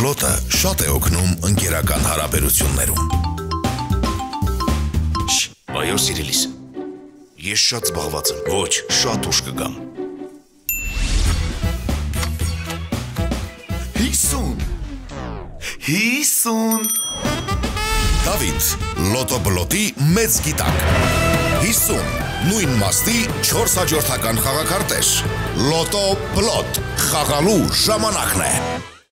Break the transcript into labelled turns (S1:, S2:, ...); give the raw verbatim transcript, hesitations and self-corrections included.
S1: պլոտը շատ է օգնում ընկերական հարաբերություններում։
S2: Այո, սիրելիս, ես շատ զբաղված եմ, ոչ, շատ ուշ կգամ։
S1: Հիսուն Հիսուն Դավիթ, լոտո պլոտի մեծ գիտակ։ Հիսուն, նույն մաստի չորս հաջորդական խաղակարտեր։ Լոտո պլոտ, խաղալու ժամանակն է։